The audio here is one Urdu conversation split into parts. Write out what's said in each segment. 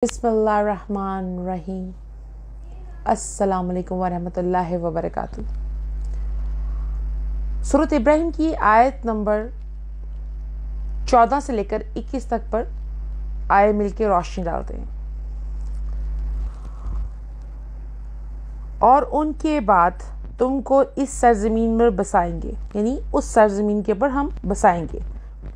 بسم اللہ الرحمن الرحیم۔ السلام علیکم ورحمۃ اللہ وبرکاتہ۔ سورۃ ابراہیم کی آیت نمبر 14 سے لے کر 21 تک پر آئے مل کے روشنی ڈالتے ہیں۔ اور ان کے بعد تم کو اس سرزمین میں بسائیں گے، یعنی اس سرزمین کے پر ہم بسائیں گے۔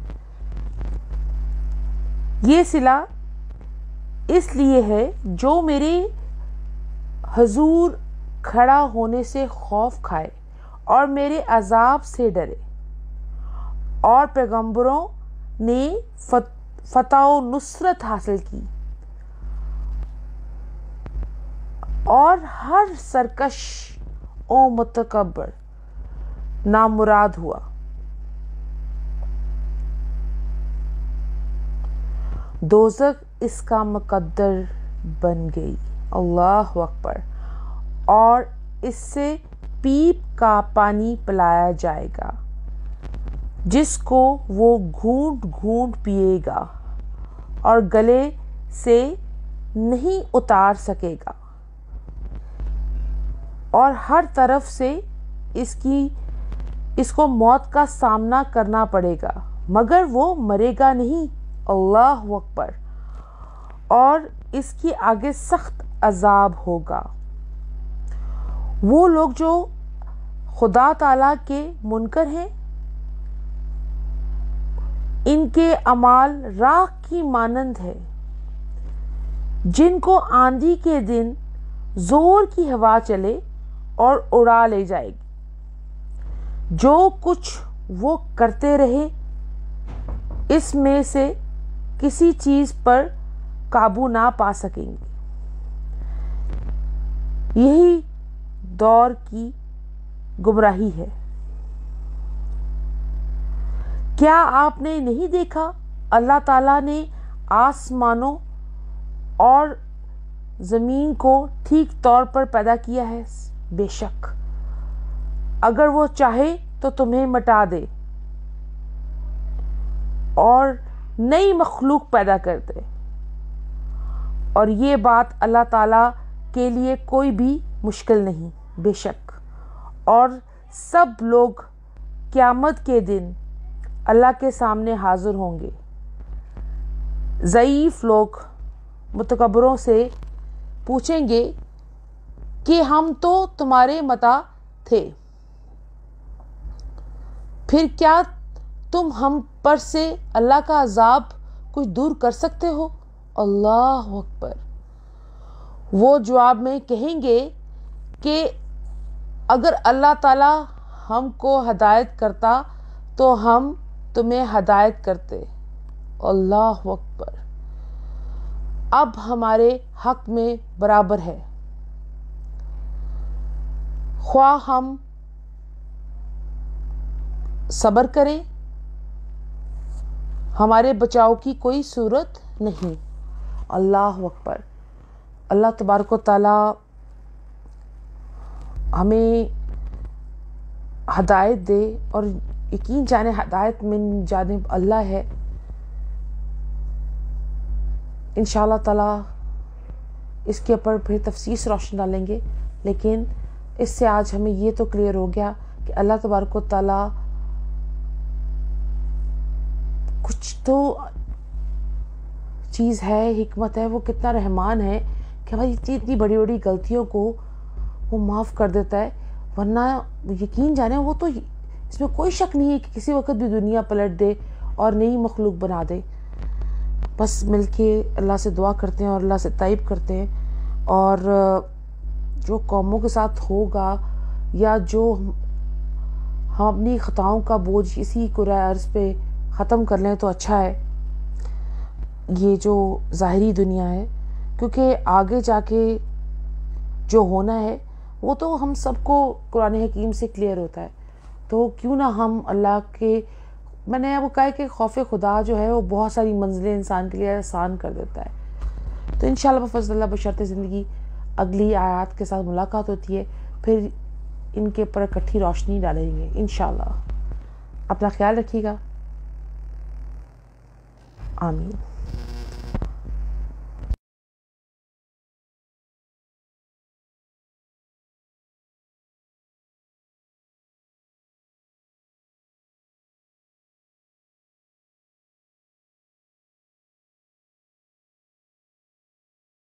یہ صلہ اس لیے ہے جو میرے حضور کھڑا ہونے سے خوف کھائے اور میرے عذاب سے ڈرے، اور پیغمبروں نے فتح و نصرت حاصل کی، اور ہر سرکش و متکبر نامراد ہوا۔ دوزخ اس کا مقدر بن گئی، اللہ اکبر، اور اس سے پیپ کا پانی پلایا جائے گا جس کو وہ گھونٹ گھونٹ پیے گا اور گلے سے نہیں اتار سکے گا، اور ہر طرف سے اس کو موت کا سامنا کرنا پڑے گا مگر وہ مرے گا نہیں، اللہ اکبر، اور اس کی آگے سخت عذاب ہوگا۔ وہ لوگ جو خدا تعالی کے منکر ہیں، ان کے اعمال راکھ کی مانند ہے جن کو آندھی کے دن زور کی ہوا چلے اور اڑا لے جائے گی۔ جو کچھ وہ کرتے رہے اس میں سے کسی چیز پر قابو نہ پا سکیں گے۔ یہی دور کی گمراہی ہے۔ کیا آپ نے نہیں دیکھا اللہ تعالیٰ نے آسمانوں اور زمین کو ٹھیک طور پر پیدا کیا ہے؟ بے شک اگر وہ چاہے تو تمہیں مٹا دے اور نئی مخلوق پیدا کر دے، اور یہ بات اللہ تعالیٰ کے لیے کوئی بھی مشکل نہیں۔ بے شک اور سب لوگ قیامت کے دن اللہ کے سامنے حاضر ہوں گے۔ ضعیف لوگ متکبروں سے پوچھیں گے کہ ہم تو تمہارے متا تھے، پھر کیا تم ہم پر سے اللہ کا عذاب کچھ دور کر سکتے ہو؟ اللہ اکبر۔ وہ جواب میں کہیں گے کہ اگر اللہ تعالی ہم کو ہدایت کرتا تو ہم تمہیں ہدایت کرتے، اللہ اکبر، اب ہمارے حق میں برابر ہے، خواہ ہم صبر کریں، ہمارے بچاؤ کی کوئی صورت نہیں، اللہ اکبر۔ اللہ تبارک و تعالی ہمیں ہدایت دے، اور یقین جانے ہدایت من جانب اللہ ہے۔ انشاءاللہ تعالی اس کے اوپر پھر تفصیل سے روشنی ڈالیں گے، لیکن اس سے آج ہمیں یہ تو کلیئر ہو گیا کہ اللہ تبارک و تعالی کچھ تو چیز ہے، حکمت ہے، وہ کتنا رحمان ہے کہ ہماری اتنی بڑی بڑی غلطیوں کو وہ معاف کر دیتا ہے، ورنہ یقین جانے وہ تو اس میں کوئی شک نہیں ہے کہ کسی وقت بھی دنیا پلٹ دے اور نئی مخلوق بنا دے۔ بس مل کے اللہ سے دعا کرتے ہیں اور اللہ سے طائب کرتے ہیں، اور جو قوموں کے ساتھ ہوگا یا جو ہم اپنی خطاؤں کا بوجھ اسی کرۂ ارض پہ ختم کر لیں تو اچھا ہے، یہ جو ظاہری دنیا ہے، کیونکہ آگے جا کے جو ہونا ہے وہ تو ہم سب کو قرآن حکیم سے کلیئر ہوتا ہے، تو کیوں نہ ہم اللہ کے، میں نے وہ کہا کہ خوف خدا جو ہے وہ بہت ساری منزلیں انسان کے لیے آسان کر دیتا ہے۔ تو انشاءاللہ بفضل اللہ بشرط زندگی اگلی آیات کے ساتھ ملاقات ہوتی ہے، پھر ان کے اوپر اکٹھی روشنی ڈالیں گے انشاءاللہ۔ اپنا خیال رکھیے گا، آمین۔